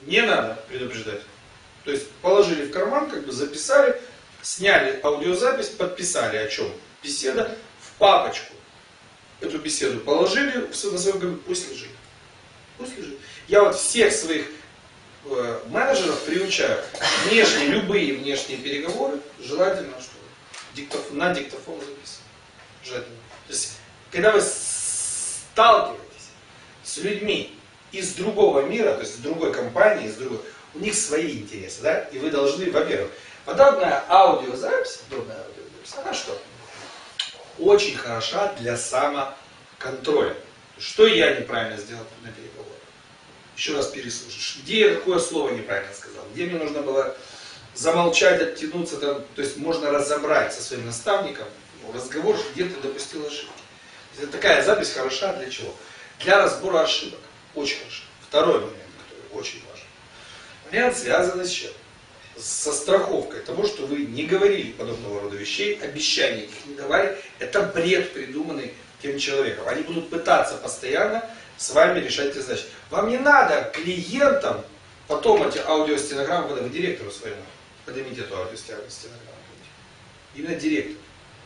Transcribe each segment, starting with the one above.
не надо предупреждать. То есть положили в карман, как бы записали, сняли аудиозапись, подписали о чем беседа, в папочку эту беседу положили на свой компьютер, пусть лежит. Пусть лежит. Я вот всех своих менеджеров приучаю, любые внешние переговоры желательно, что на диктофон записывать. Желательно. То есть, когда вы сталкиваетесь с людьми из другого мира, то есть с другой компании, у них свои интересы, да, и вы должны, во-первых, подобная аудиозапись, она что? Очень хороша для самоконтроля. Что я неправильно сделал на переговорах? Еще раз переслушаешь. Где я какое слово неправильно сказал? Где мне нужно было замолчать, оттянуться, там, то есть можно разобрать со своим наставником разговор, где ты допустил ошибки. Это такая запись хороша для чего? Для разбора ошибок. Очень хорошо. Второй момент, который очень важен. Момент связан с чем? Со страховкой того, что вы не говорили подобного рода вещей, обещаний их не давали. Это бред, придуманный тем человеком. Они будут пытаться постоянно с вами решать эти задачи. Вам не надо клиентам потом эти аудиостенограммы, когда вы директору своему поднимите эту аудиостенограмму. Именно директор.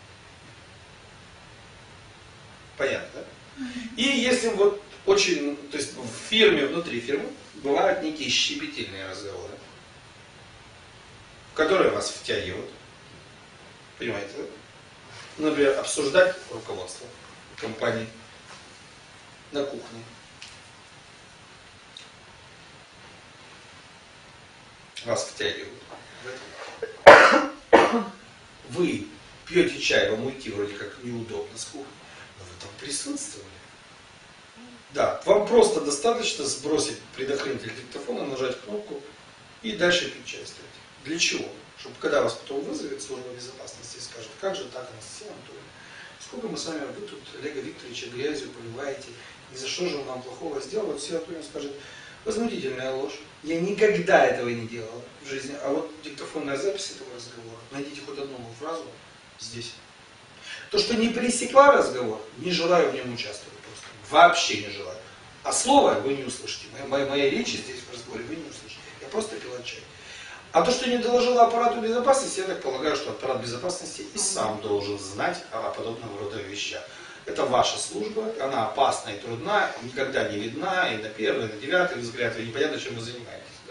Понятно, да? И если вот очень, то есть в фирме, внутри фирмы бывают некие щепетильные разговоры, в которые вас втягивают. Понимаете, да? Например, обсуждать руководство компании на кухне. Вас втягивают. Вы пьете чай, вам уйти вроде как неудобно с кухни, но вы там присутствовали. Да, вам просто достаточно сбросить предохранитель диктофона, нажать кнопку и дальше пить чай стоять. Для чего? Чтобы когда вас потом вызовет служба безопасности и скажет, как же так, Анастасия Анатольевна, сколько мы с вами, вы тут Олега Викторовича грязью поливаете, ни за что же он вам плохого сделал, вот все Анатольевна скажет, возмутительная ложь. Я никогда этого не делал в жизни, а вот диктофонная запись этого разговора, найдите хоть одну фразу здесь. То, что не пресекла разговор, не желаю в нем участвовать просто. Вообще не желаю. А слово вы не услышите. Моей речи здесь в разговоре вы не услышите. Я просто пила чай. А то, что не доложила аппарату безопасности, я так полагаю, что аппарат безопасности и сам должен знать о подобного рода вещах. Это ваша служба, она опасна и трудна, никогда не видна, и на первый, и на девятый взгляд, и непонятно, чем вы занимаетесь. Да?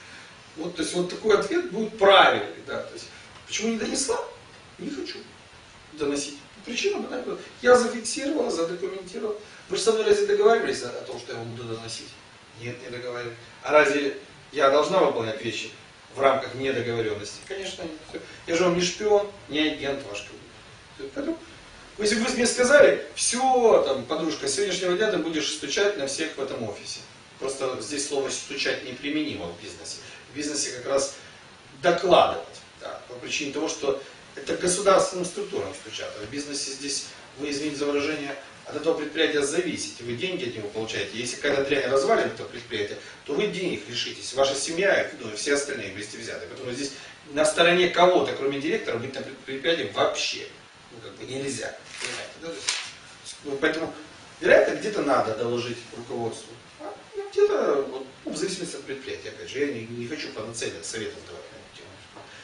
То есть вот такой ответ будет правильный. Да? То есть, почему не донесла? Не хочу доносить. Причина банальная. Я зафиксировал, задокументировал. Вы же со мной разве договаривались о том, что я вам буду доносить? Нет, не договаривались. А разве я должна выполнять вещи в рамках недоговоренности? Конечно, нет. Я же вам не шпион, не агент ваш. Поэтому, если вы мне сказали, все, там, подружка, с сегодняшнего дня ты будешь стучать на всех в этом офисе. Просто здесь слово стучать неприменимо в бизнесе. В бизнесе как раз докладывать. Да, по причине того, что это государственным структурам стучат. А в бизнесе здесь, вы, извините за выражение, от этого предприятия зависите. Вы деньги от него получаете. Если когда дрянь развалит это предприятие, то вы денег лишитесь. Ваша семья, ну и все остальные вместе взятые. Поэтому здесь на стороне кого-то, кроме директора, быть на предприятии вообще нельзя. Понимаете, да? Поэтому, вероятно, где-то надо доложить руководству. А где-то, вот, в зависимости от предприятия, опять же, я не хочу панацея советов давать на эту тему.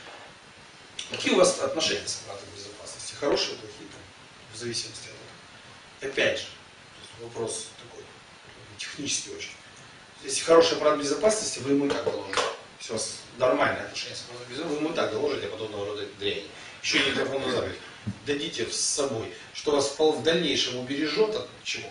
Какие у вас отношения с аппаратом безопасности? Хорошие, плохие? В зависимости от этого. Опять же, вопрос такой, технический очень. Если хороший аппарат безопасности, вы ему и так доложите. Если у вас нормальные отношения с аппаратом безопасности, вы ему и так доложите подобного рода дряни. Еще и диктофонную запись дадите с собой, что вас в дальнейшем убережет от чего?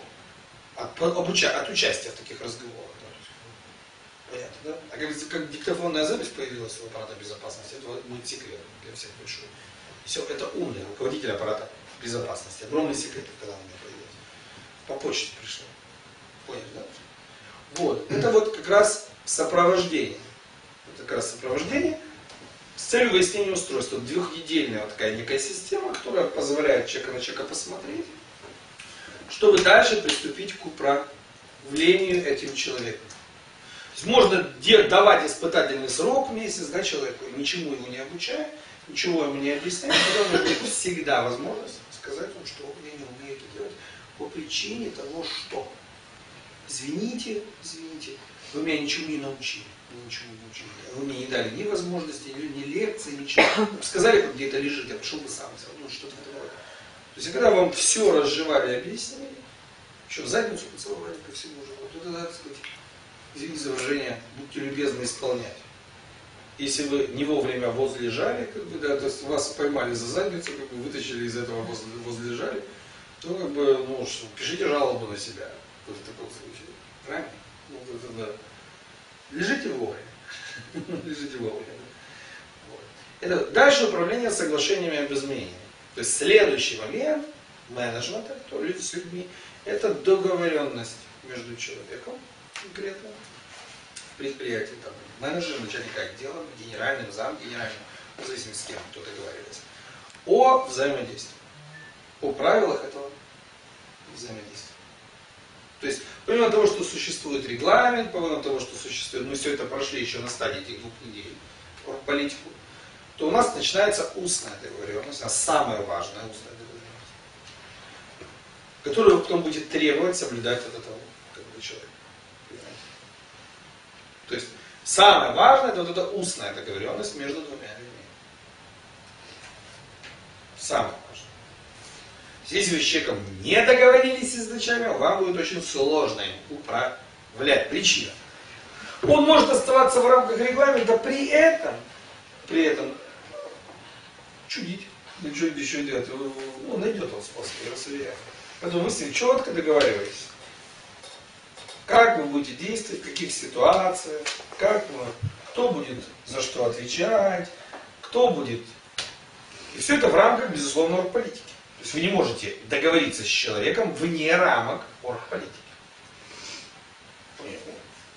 От участия в таких разговорах. Понятно, да? А как диктофонная запись появилась у аппарата безопасности, это будет секрет для всех большой. Все, это умный руководитель аппарата безопасности. Огромный секрет, когда он у меня появился. По почте пришло. Поняли, да? Вот. Это вот как раз сопровождение. Это как раз сопровождение с целью выяснения устройства. Двухнедельная вот такая некая система, которая позволяет человека на человека посмотреть, чтобы дальше приступить к управлению этим человеком. То есть можно давать испытательный срок месяц, да, человеку, ничему его не обучая, ничего ему не объясняя, потому что всегда возможность сказать вам, что я не умею это делать по причине того, что извините, Вы меня ничему не научили. Ничему не научили. Вы мне не дали ни возможности, ни лекции, ничего. Сказали, где это лежит, я пошел бы сам взял. Ну, что-то такое. То есть, когда вам все разжевали и объяснили, еще в задницу поцеловали ко всему уже. Вот это, так сказать, извините за выражение, будьте любезны исполнять. Если вы не вовремя возлежали, как бы, да, то есть вас поймали за задницу, как бы, вытащили из этого возлежали, то как бы, ну, что, пишите жалобу на себя в таком случае. Правильно? Ну, это, да. Лежите вовремя. Лежите вовремя. Вот. Это дальше управление соглашениями об изменении. То есть следующий момент менеджмента, кто люди с людьми, это договоренность между человеком конкретно в предприятии, там, менеджер, начальник отдела, генеральным, замгенеральным, в зависимости с кем кто договаривается, о взаимодействии, о правилах этого взаимодействия. То есть, помимо того, что существует регламент, помимо того, что существует, мы все это прошли еще на стадии этих 2 недель, политику, то у нас начинается устная договоренность, а самая важная устная договоренность, которую вы потом будете требовать соблюдать от этого человека. То есть, самое важное, это вот эта устная договоренность между двумя людьми. Самое важное. Если вы с человеком не договорились изначально, вам будет очень сложно им управлять. Причина. Он может оставаться в рамках регламента, при этом чудить. Ну, что еще делать? Ну, найдет он способ, я вас уверяю. Поэтому вы с ним четко договариваетесь. Как вы будете действовать, в каких ситуациях, кто будет за что отвечать, кто будет. И все это в рамках, безусловно, оргполитики. То есть вы не можете договориться с человеком вне рамок оргполитики. Понятно?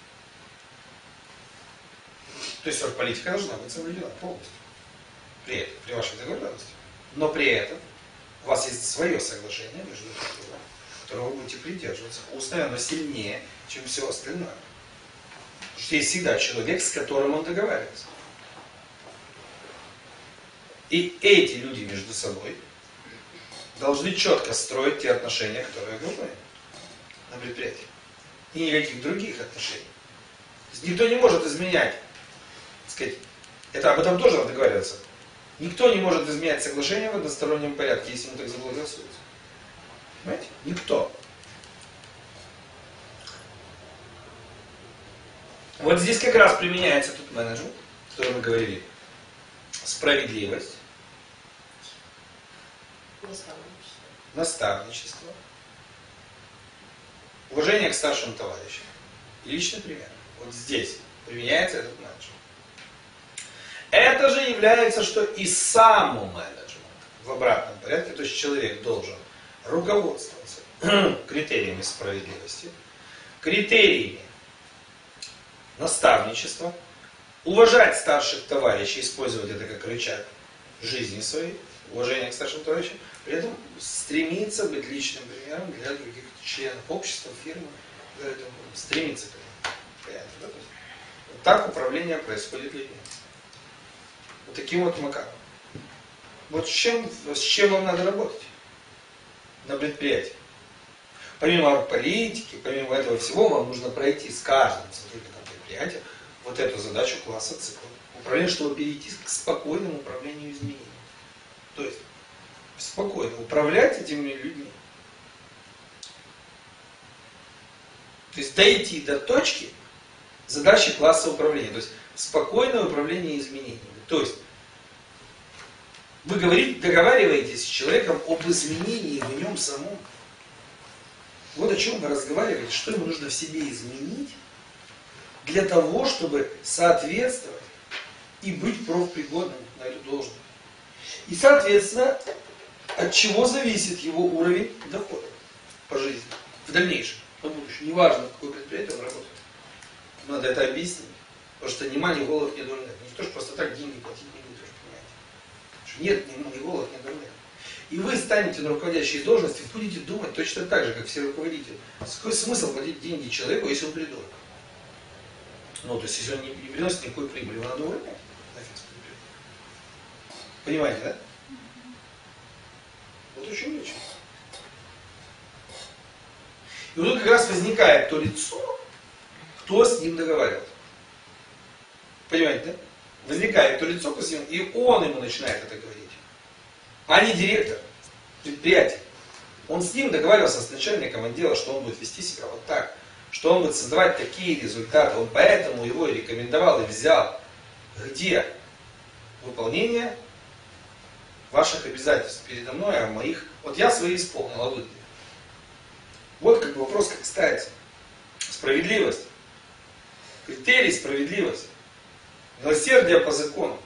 То есть оргполитика должна быть соблюдена полностью. При вашей договоренности. Но при этом у вас есть свое соглашение между другом, которого вы будете придерживаться. Устное оно сильнее, чем все остальное. Потому что есть всегда человек, с которым он договаривается. И эти люди между собой должны четко строить те отношения, которые нужны на предприятии. И никаких других отношений. То есть никто не может изменять, так сказать, это об этом тоже надо договариваться. Никто не может изменять соглашение в одностороннем порядке, если ему так заблагорассудится. Понимаете? Никто. Вот здесь как раз применяется тут менеджмент, о котором мы говорили. Справедливость. Наставничество. Уважение к старшим товарищам. И личный пример. Вот здесь применяется этот менеджмент. Это же является, что и сам менеджмент в обратном порядке, то есть человек должен руководствоваться критериями справедливости, критериями наставничества, уважать старших товарищей, использовать это как рычаг жизни своей, уважение к старшим товарищам, при этом стремиться быть личным примером для других членов общества, фирмы, стремиться к этому. Понятно, да? Вот так управление происходит людьми. Вот таким вот макаром. Вот с чем вам надо работать на предприятии? Помимо политики, помимо этого всего, вам нужно пройти с каждым сотрудником предприятия вот эту задачу класса цикла. Управление, чтобы перейти к спокойному управлению изменениями. То есть, спокойно управлять этими людьми. То есть, дойти до точки задачи класса управления. То есть, спокойное управление изменениями. То есть, вы договариваетесь с человеком об изменении в нем самом. Вот о чем вы разговариваете, что ему нужно в себе изменить для того, чтобы соответствовать и быть профпригодным на эту должность. И, соответственно, от чего зависит его уровень дохода по жизни в дальнейшем, на будущее. Неважно, в какое предприятие он работает. Надо это объяснить. Потому что ни мани, голод, ни дурных. Никто же просто так деньги платить не будет, понимаете. Нет ни голод, ни дурных. И вы станете на руководящей должности, будете думать точно так же, как все руководители. Какой смысл платить деньги человеку, если он придурок? Ну, то есть, если он не приносит никакой прибыли, его надо увольнять. Понимаете, да? Вот очень легче. И вот тут как раз возникает то лицо, кто с ним договаривался. Понимаете, да? Возникает то лицо, кто с ним, и он ему начинает это говорить. А не директор предприятия. Он с ним договаривался, с начальником отдела, что он будет вести себя вот так, что он будет создавать такие результаты. Он поэтому его и рекомендовал, и взял. Где выполнение ваших обязательств передо мной, а моих... Вот я свои исполнил, а вы где? Вот как бы вопрос как ставится. Справедливость. Критерий справедливости. Милосердие по закону.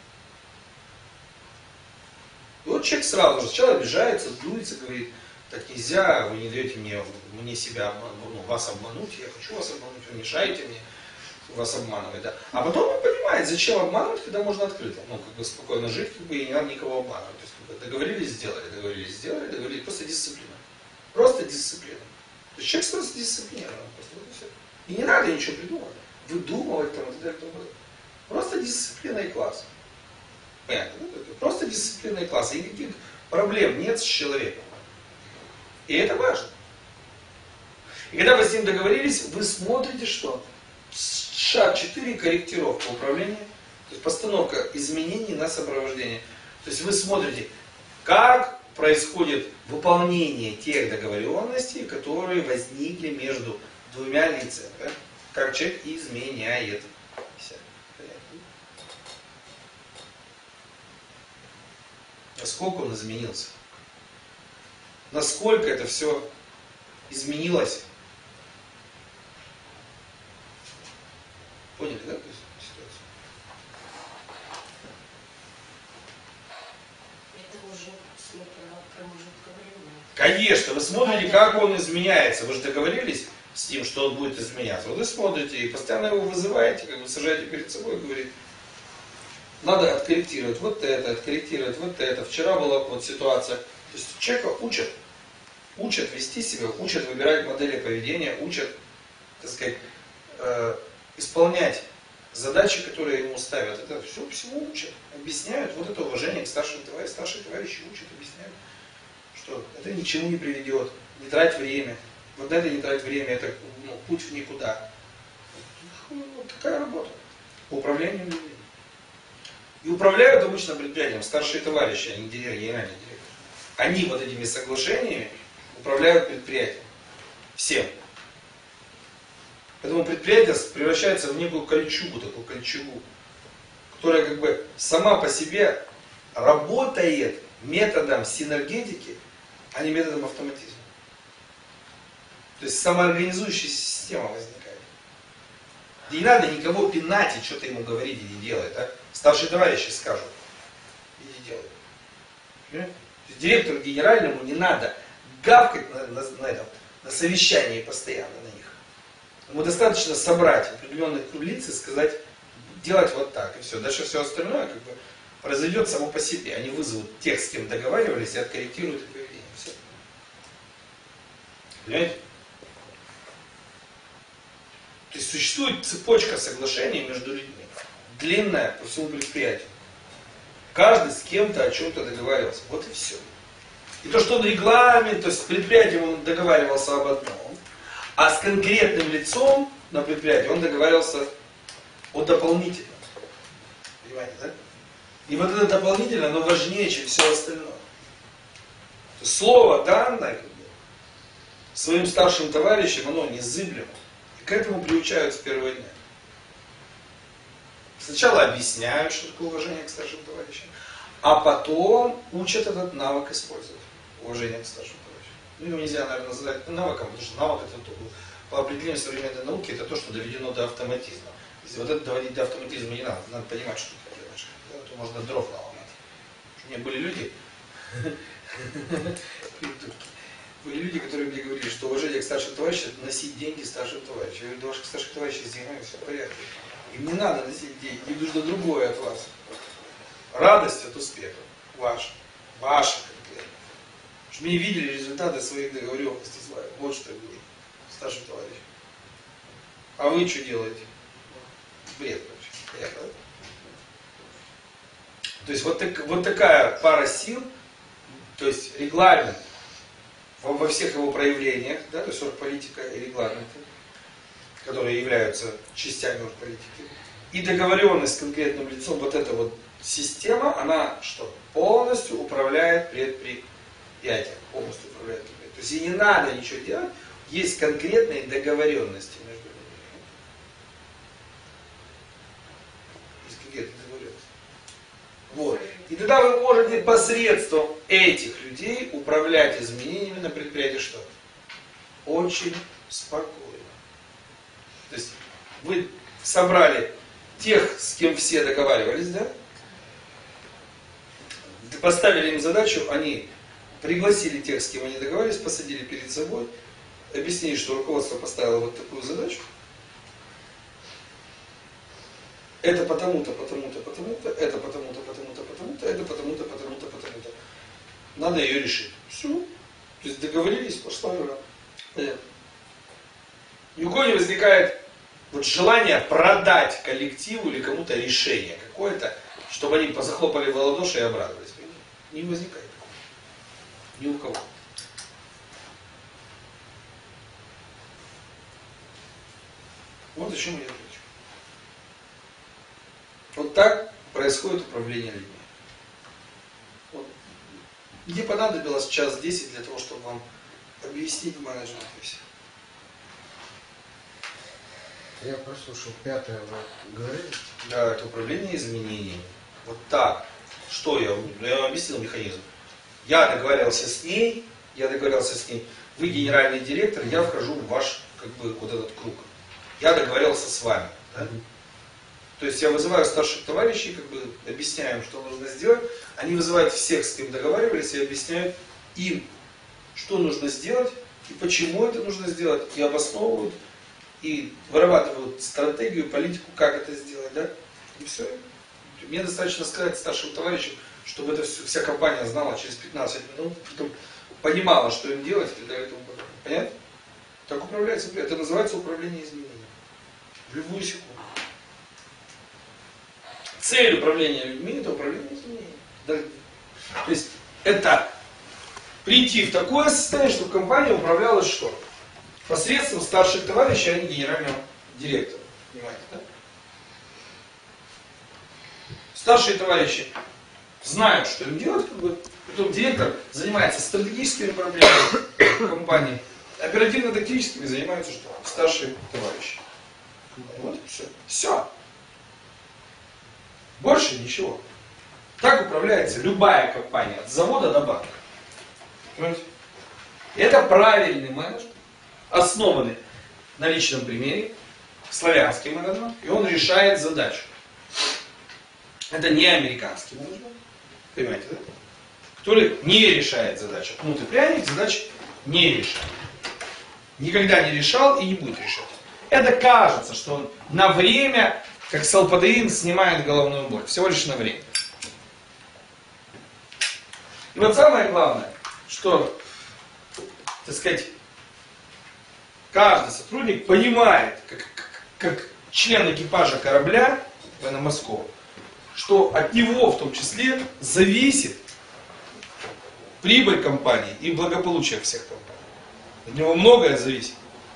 И вот человек сразу же сначала обижается, дуется, говорит, так нельзя, вы не даете мне себя обмануть, вас обмануть, я хочу вас обмануть, вы мешаете мне вас обманывать. Да? А потом он понимает, зачем обманывать, когда можно открыто, как бы спокойно жить, как бы, и не надо никого обманывать. То есть, как бы, договорились, сделали, просто дисциплина. Просто дисциплина. То есть человек просто дисциплинирован. И не надо ничего придумывать. Выдумывать там, и так далее. Просто дисциплина и класс. Понятно? Да? Просто дисциплина и класс. И никаких проблем нет с человеком. И это важно. И когда вы с ним договорились, вы смотрите, что шаг 4 корректировка управления, то есть постановка изменений на сопровождение. То есть вы смотрите, как происходит выполнение тех договоренностей, которые возникли между двумя лицами. Да? Как человек изменяет. Насколько он изменился? Насколько это все изменилось? Поняли, да, ситуацию? Это уже про мужик говорил. Конечно, вы смотрите, как он изменяется. Вы же договорились с ним, что он будет изменяться. Вот вы смотрите и постоянно его вызываете, как бы сажаете перед собой и говорите, надо откорректировать вот это, откорректировать вот это. Вчера была вот ситуация. То есть человека учат вести себя, учат выбирать модели поведения, учат, так сказать, исполнять задачи, которые ему ставят. Это все всему учат, объясняют. Вот это уважение к старшим товарищам. Старшие товарищи учат, объясняют, что это ни к чему не приведет. Не трать время. Вот это не трать время, это путь в никуда. Вот такая работа. По управлению людьми. И управляют обычно предприятием старшие товарищи, а не генеральный директор. Они вот этими соглашениями управляют предприятием. Всем. Поэтому предприятие превращается в некую кольчугу, которая как бы сама по себе работает методом синергетики, а не методом автоматизма. То есть самоорганизующаяся система возникает. И не надо никого пинать и что-то ему говорить или делать. А? Старшие товарищи скажут. Иди делай. Директору генеральному не надо гавкать на совещании постоянно на них. Ему достаточно собрать определенных лиц и сказать, делать вот так, и все. Дальше все остальное как бы произойдет само по себе. Они вызовут тех, с кем договаривались, и откорректируют их поведение. Все. Понимаете? То есть существует цепочка соглашений между людьми. Длинная по всему предприятию. Каждый с кем-то о чем-то договаривался. Вот и все. И то, что он регламент, то есть с предприятием он договаривался об одном, а с конкретным лицом на предприятии он договаривался о дополнительном. Понимаете, да? И вот это дополнительное, оно важнее, чем все остальное. То есть слово данное как бы, своим старшим товарищам, оно незыблемо. И к этому приучают с первого дня. Сначала объясняют, что такое уважение к старшим товарищам, а потом учат этот навык использовать. Уважение к старшим товарищам. Ну, его нельзя, наверное, называть навыком, потому что навык это по определению современной науки это то, что доведено до автоматизма. Если вот это доводить до автоматизма не надо, надо понимать, что ты делаешь. То можно дров наломать. У меня были люди, которые мне говорили, что уважение к старшим товарищам это носить деньги старшим товарищам. Я говорю, до ваших старших товарищей с деньгами все в порядке. Им не надо носить деньги, им нужно другое от вас. Радость от успеха. Ваша конкретно. Чтобы не видели результаты своих договоренностей с вами. Вот что я говорю старшим товарищам. А вы что делаете? Бред вообще. То есть вот такая пара сил, то есть регламент во всех его проявлениях, да, то есть политика и регламент, которые являются частями политики, и договоренность с конкретным лицом, вот эта вот система, она что? Полностью управляет предприятием. Полностью управляет предприятием. То есть ей не надо ничего делать, есть конкретные договоренности между людьми. Есть конкретные договоренности. Вот. И тогда вы можете посредством этих людей управлять изменениями на предприятии что? Очень спокойно. То есть вы собрали тех, с кем все договаривались, да? Поставили им задачу, они пригласили тех, с кем они договаривались, посадили перед собой, объяснили, что руководство поставило вот такую задачу. Это потому-то, потому-то, потому-то, это потому-то, потому-то, потому-то, это потому-то, потому-то, потому-то. Надо ее решить. Все. То есть договорились, пошла игра. Понятно. Ни у кого не возникает вот желание продать коллективу или кому-то решение какое-то, чтобы они позахлопали в ладоши и обрадовались. Не возникает такого. Ни у кого. Вот о чем я говорю. Вот так происходит управление людьми. Вот. Мне понадобилось час 10 для того, чтобы вам объяснить менеджмент и все. Я прослушал 5-е, вы говорили? Да, это управление изменениями. Вот так. Что я вам объяснил механизм. Я договорился с ней, вы генеральный директор, я вхожу в ваш, как бы, вот этот круг. Я договорился с вами. Да? То есть я вызываю старших товарищей, как бы объясняю им, что нужно сделать. Они вызывают всех, с кем договаривались, и объясняют им, что нужно сделать, и почему это нужно сделать, и обосновывают, и вырабатывают стратегию, политику, как это сделать, да? И все. Мне достаточно сказать старшим товарищам, чтобы это вся компания знала через 15 минут, потом понимала, что им делать, и так далее, и тому подобное. Понятно? Так управляется. Это называется управление изменением. В любую секунду. Цель управления людьми – это управление изменением. Да? То есть это прийти в такое состояние, чтобы компания управлялась что? Посредством старших товарищей, а не генерального директора. Понимаете, да? Старшие товарищи знают, что им делать, как бы. Потом директор занимается стратегическими проблемами компании, оперативно-тактическими занимаются что? Старшие товарищи. Вот и все. Все. Больше ничего. Так управляется любая компания, от завода до банка. Понимаете? Это правильный менеджмент, основанный на личном примере, славянский менеджмент, и он решает задачу. Это не американский менеджмент, понимаете, да? Который не решает задачу. Кнут и пряник задачи не решает. Никогда не решал и не будет решать. Это кажется, что он на время, как салпадеин, снимает головную боль. Всего лишь на время. И вот самое главное, что, так сказать, каждый сотрудник понимает, как член экипажа корабля военно-морского, что от него в том числе зависит прибыль компании и благополучие всех компаний. От него многое зависит.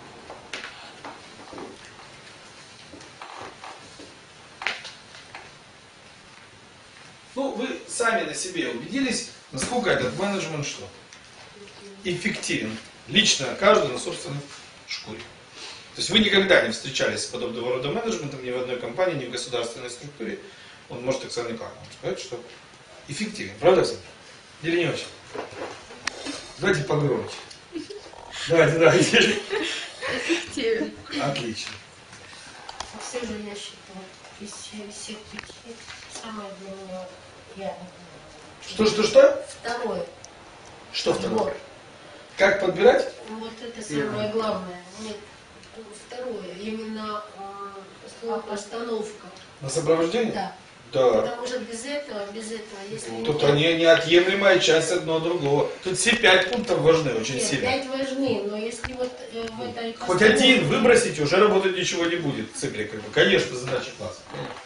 Ну, вы сами на себе убедились, насколько этот менеджмент что? Эффективен. Лично каждый на собственной шкуре. То есть вы никогда не встречались с подобного рода менеджментом ни в одной компании, ни в государственной структуре. Он может Оксане Николаевне сказать, что эффективен. Правда, Оксана? Или не очень? Давайте погромче. Давайте. Эффективен. Отлично. Все же я считаю, из всех пяти самое для меня я. Что? Второе. Что второе? Сбор. Как подбирать? Вот это самое главное. Нет, второе. Именно остановка. На сопровождение? Да. Да. Потому что без этого, если Ну, тут они неотъемлемая часть одного другого. Тут все 5 пунктов важны очень Нет, сильно. 5 важны, но если вот в этой Хоть один выбросить, уже работать ничего не будет в цикле. Как бы. Конечно, задача класса.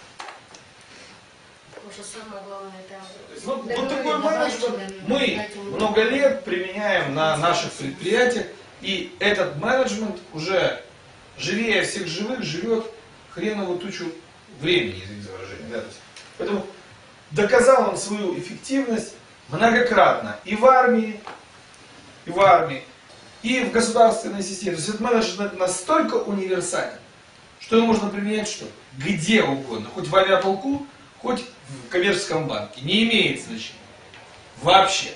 Потому что самое главное это... Вот такой менеджмент мы много лет применяем на наших предприятиях. И этот менеджмент уже живее всех живых живет хреновую тучу времени, извините за выражение. Да? Поэтому доказал он свою эффективность многократно и в армии, и в государственной системе. То есть этот менеджмент настолько универсален, что его можно применять что? Где угодно. Хоть в авиаполку, хоть в коммерческом банке. Не имеет значения. Вообще.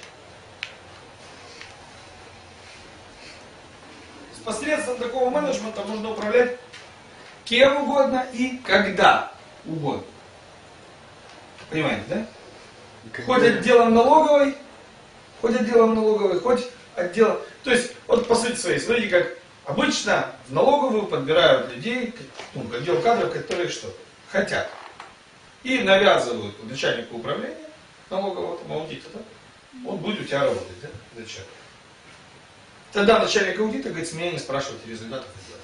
Посредством такого менеджмента можно управлять кем угодно и когда угодно. Понимаете, да? Хоть отделом налоговой, хоть отделом... То есть, вот по сути своей, смотрите, как обычно в налоговую подбирают людей, ну, отдел кадров, которые что? Хотят. И навязывают начальнику управления налогового, там, аудита, да? Он будет у тебя работать, да? Зачем? Тогда начальник аудита говорит, с меня не спрашивайте результатов отдела.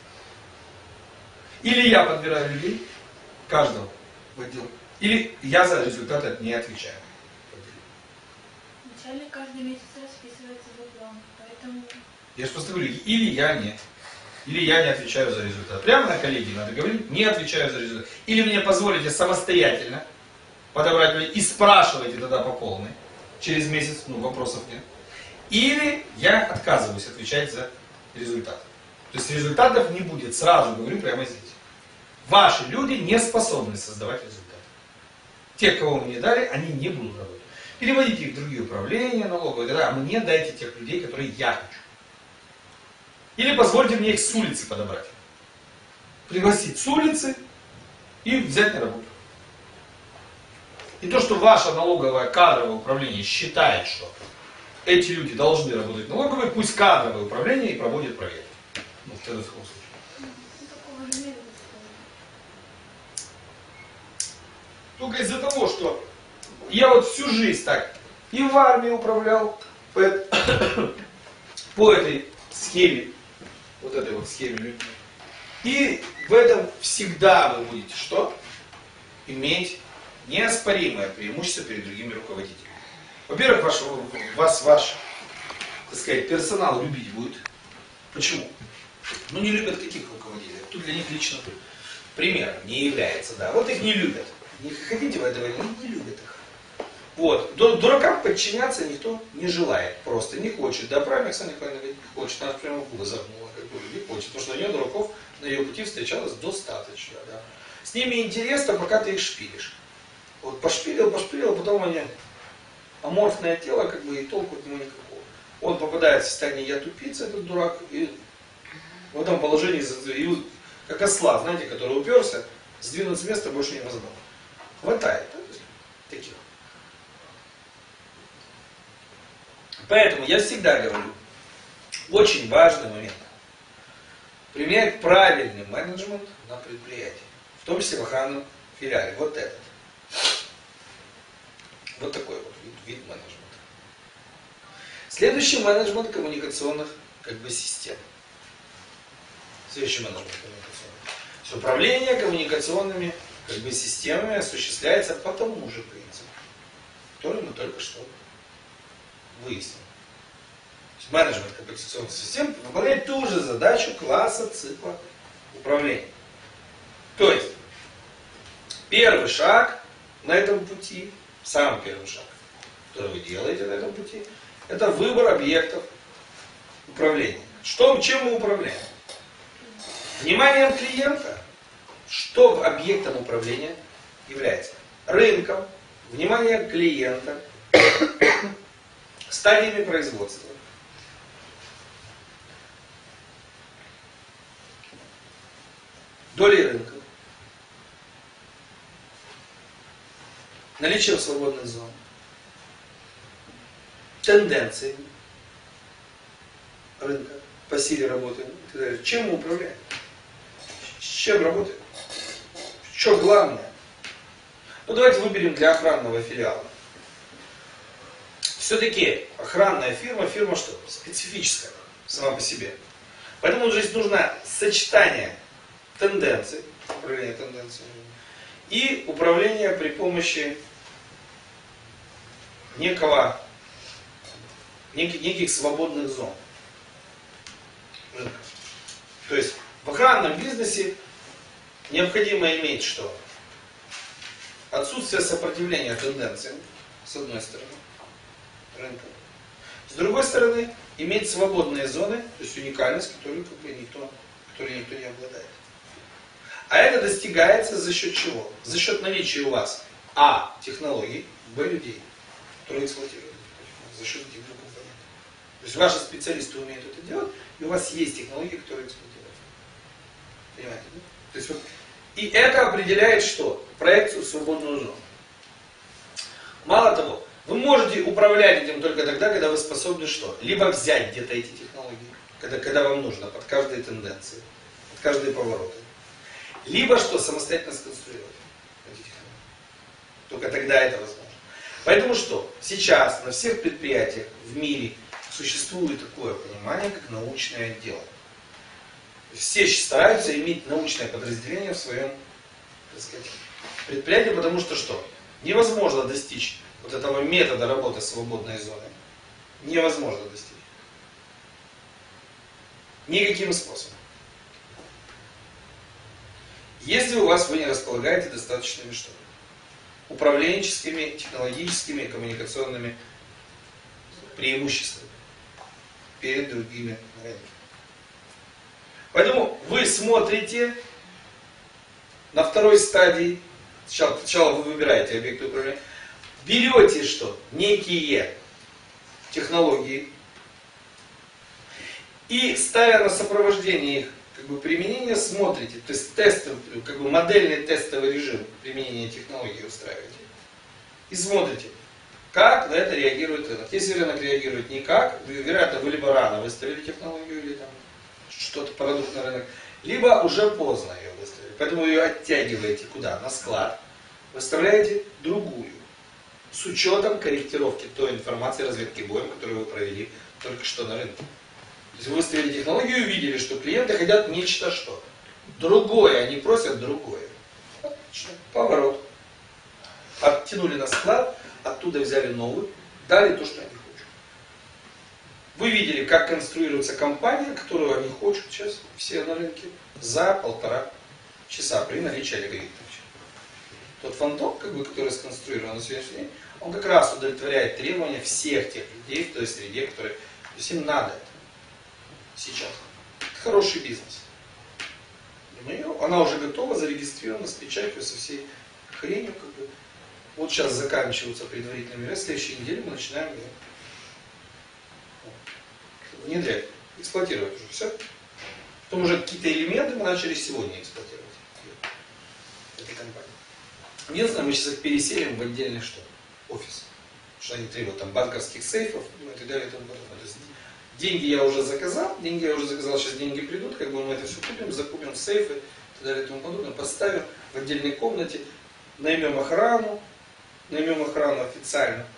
Или я подбираю людей, каждого в отдел, или я за результаты не отвечаю. Начальник каждый месяц расписывается в план, поэтому... Я же просто говорю, или я не отвечаю за результат. Прямо на коллегии надо говорить, не отвечаю за результат. Или мне позволите самостоятельно подобрать людей и спрашивайте тогда по полной. Через месяц, вопросов нет. Или я отказываюсь отвечать за результат. То есть результатов не будет, сразу говорю прямо здесь. Ваши люди не способны создавать результаты. Тех, кого мы не дали, они не будут работать. Переводите их в другие управления налоговые, а мне дайте тех людей, которые я хочу. Или позвольте мне их с улицы подобрать. Пригласить с улицы и взять на работу. И то, что ваше налоговое кадровое управление считает, что эти люди должны работать в налоговой, пусть кадровое управление и проводит проверки. В таком случае. Только из-за того, что я вот всю жизнь так и в армии управлял по этой схеме, вот этой вот схеме людьми. И в этом всегда вы будете что? Иметь неоспоримое преимущество перед другими руководителями. Во-первых, ваш, так сказать, персонал любить будет. Почему? Не любят каких руководителей? Тут для них лично примером не является. Да. Вот их не любят. Не хотите в этого, не любят их. Вот. Дуракам подчиняться никто не желает. Просто не хочет. Да, правильно, Оксана Николаевна говорит, не хочет. Она прямо губы загнула, не хочет. Потому что у нее дураков на ее пути встречалось достаточно. Да. С ними интересно, пока ты их шпилишь. Вот пошпилил, потом они аморфное тело, и толку от него никакого. Он попадает в состояние «я тупица», этот дурак, и в этом положении, как осла, знаете, который уперся, сдвинуть с места больше невозможно. Хватает, да? Таких. Поэтому я всегда говорю, очень важный момент. Применять правильный менеджмент на предприятии, в том числе в охранном филиале. Вот этот. Вот такой вот вид менеджмента. Следующий менеджмент коммуникационных систем. Следующий менеджмент коммуникационных. Управление коммуникационными системами осуществляется по тому же принципу, который мы только что выяснили. Менеджмент коммуникационных систем выполняет ту же задачу класса цикла управления. То есть, первый шаг на этом пути, самый первый шаг, который вы делаете на этом пути, это выбор объектов управления. Чем мы управляем? Вниманием клиента. Что объектом управления является? Рынком, вниманием клиента, стадиями производства. Долей рынка. Наличием свободных зон. Тенденциями рынка по силе работы и так далее. Чем мы управляем? С чем работаем? Что главное? Давайте выберем для охранного филиала. Все-таки охранная фирма что? Специфическая сама по себе. Поэтому здесь нужно сочетание тенденций, управление тенденциями, и управление при помощи неких свободных зон рынка. То есть В охранном бизнесе необходимо иметь что? Отсутствие сопротивления тенденциям, с одной стороны, рынка. С другой стороны, иметь свободные зоны, то есть уникальность, которой никто не обладает. А это достигается за счет чего? За счет наличия у вас А. Технологий, Б. Людей, которые эксплуатируют. За счет этих двух компонентов. То есть ваши специалисты умеют это делать, и у вас есть технологии, которые эксплуатируют. Понимаете, да? То есть вот, и это определяет что? Проекцию в свободную зону. Мало того, вы можете управлять этим только тогда, когда вы способны что? Либо взять где-то эти технологии, когда вам нужно, под каждые тенденции, под каждые повороты. Либо что? Самостоятельно сконструировать эти технологии. Только тогда это возможно. Поэтому что? Сейчас на всех предприятиях в мире существует такое понимание, как научное отдел. Все стараются иметь научное подразделение в своем, так сказать, предприятии, потому что что? Невозможно достичь вот этого метода работы свободной зоны. Невозможно достичь. Никаким способом. Если у вас вы не располагаете достаточными что? Управленческими, технологическими, коммуникационными преимуществами перед другими на рынке. Поэтому вы смотрите на второй стадии, сначала вы выбираете объекты управления, берете что? Некие технологии и ставя на сопровождение их применения, смотрите, то есть модельный тестовый режим применения технологий устраиваете. И смотрите, как на это реагирует рынок. Если рынок реагирует никак, вероятно, вы либо рано выставили технологию, или там что-то продукт на рынок, либо уже поздно ее выставили. Поэтому ее оттягиваете куда? На склад. Выставляете другую. С учетом корректировки той информации, разведки боем, которую вы провели только что на рынке. То есть вы выставили технологию и увидели, что клиенты хотят нечто что? Другое, они просят другое. Поворот. Оттянули на склад, оттуда взяли новую, дали то, что они хотят. Вы видели, как конструируется компания, которую они хотят сейчас, все на рынке, за 1,5 часа при наличии алгоритмов. Тот фантом, который сконструирован на сегодняшний день, он как раз удовлетворяет требования всех тех людей в той среде, которые... То есть им надо это. Сейчас. Это хороший бизнес. Она уже готова, зарегистрирована с печатью, со всей хренью. Вот сейчас заканчиваются предварительные меры, в следующей неделе мы начинаем ее внедрять, эксплуатировать уже все. Потом уже какие-то элементы мы начали сегодня эксплуатировать этой компании. Единственное, мы сейчас их переселим в отдельный что? Офис. Потому что они требуют там банковских сейфов и так далее и тому подобное. То есть, деньги я уже заказал, сейчас деньги придут, мы это все купим, закупим сейфы и так далее и тому подобное, поставим в отдельной комнате, наймем охрану официально,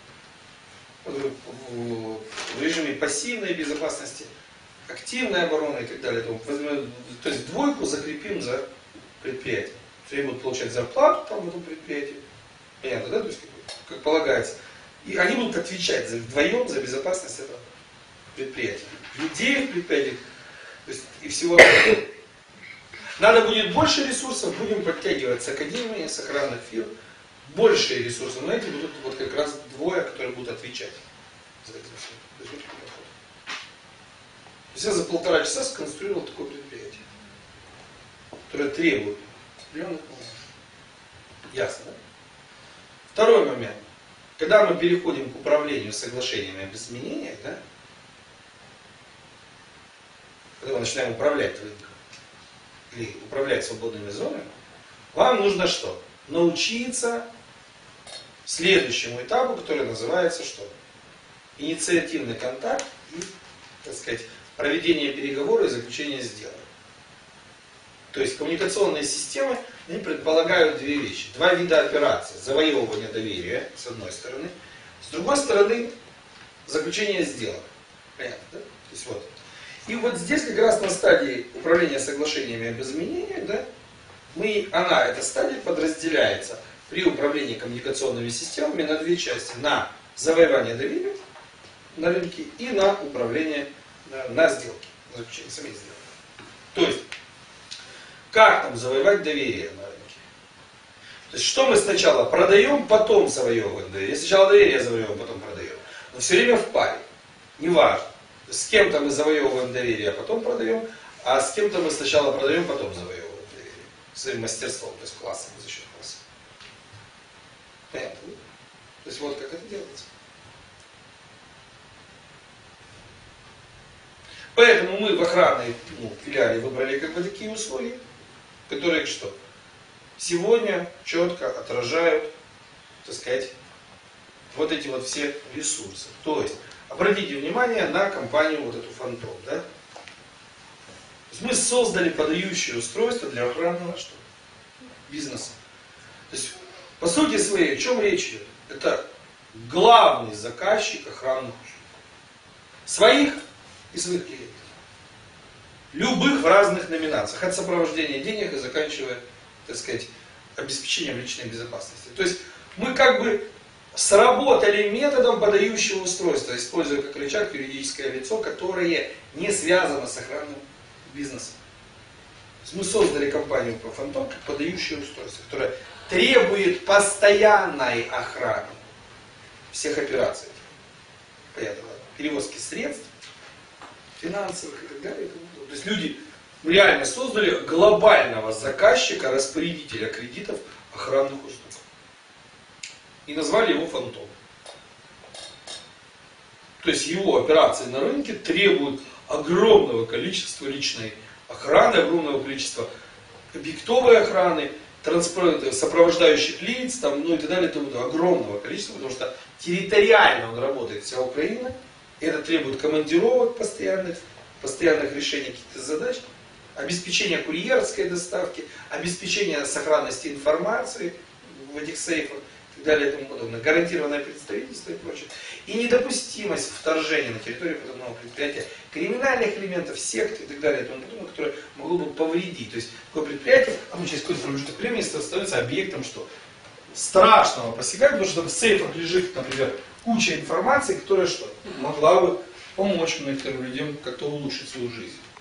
в режиме пассивной безопасности, активной обороны и так далее. То есть двойку закрепим за предприятием. Все будут получать зарплату там в этом предприятии. Понятно, да? То есть, как полагается. И они будут отвечать вдвоем за безопасность этого предприятия. Людей в предприятиях, то есть и всего. Надо будет больше ресурсов, будем подтягивать с академии, с охранных фирм. Большие ресурсы, но эти будут вот как раз двое, которые будут отвечать за это все. То есть вот такой подход. То есть я за 1,5 часа сконструировал такое предприятие, которое требует определенных моментов. Ясно, да? Второй момент. Когда мы переходим к управлению соглашениями об изменениях, да, когда мы начинаем управлять рынком или управлять свободными зонами, вам нужно что? Научиться следующему этапу, который называется что? Инициативный контакт и, так сказать, проведение переговоров и заключение сделок. То есть коммуникационные системы, они предполагают две вещи. Два вида операций. Завоевывание доверия, с одной стороны. С другой стороны, заключение сделок. Понятно, да? То есть вот. И вот здесь как раз на стадии управления соглашениями об изменениях, да, эта стадия подразделяется при управлении коммуникационными системами на две части. На завоевание доверия на рынке и на управление на сделки, на заключение самих сделок. То есть Как нам завоевать доверие на рынке? То есть что мы сначала продаем, потом завоевываем доверие. Сначала доверие завоевываем, потом продаем. Но все время в паре. Неважно. С кем-то мы завоевываем доверие, а потом продаем, а с кем-то мы сначала продаем, потом завоевываем доверие. Своим мастерством, то есть классом, за счет класса. Понятно? То есть вот как это делается. Поэтому мы в охранной филиале выбрали как бы такие условия, которые что? Сегодня четко отражают, так сказать, вот эти вот все ресурсы. То есть, обратите внимание на компанию вот эту Фантом, да? То есть мы создали подающее устройство для охранного что? Бизнеса. То есть, по сути своей, о чем речь идет? Это главный заказчик охранных услуг. Своих и своих клиентов. Любых в разных номинациях. От сопровождения денег и заканчивая, так сказать, обеспечением личной безопасности. То есть мы как бы сработали методом подающего устройства, используя как рычаг юридическое лицо, которое не связано с охранным бизнесом. То есть мы создали компанию по Фантом как подающее устройство, которое требует постоянной охраны всех операций. Понятно, перевозки средств, финансовых и так далее. То есть люди реально создали глобального заказчика, распорядителя кредитов охранных услуг. И назвали его Фантом. То есть его операции на рынке требуют огромного количества личной охраны, огромного количества объектовой охраны, сопровождающих лиц, там, ну и так далее, огромного количества, потому что территориально он работает вся Украина, и это требует командировок постоянных решений каких-то задач, обеспечения курьерской доставки, обеспечения сохранности информации в этих сейфах и так далее и тому подобное, гарантированное представительство и прочее. И недопустимость вторжения на территорию подобного предприятия криминальных элементов, сект и так далее и тому подобное, которое могло бы повредить. То есть такое предприятие, через какой-то промежуток времени становится объектом что? Страшного посягания, потому что там в сейфах лежит, например, куча информации, которая что? Могла бы помочь некоторым людям как-то улучшить свою жизнь.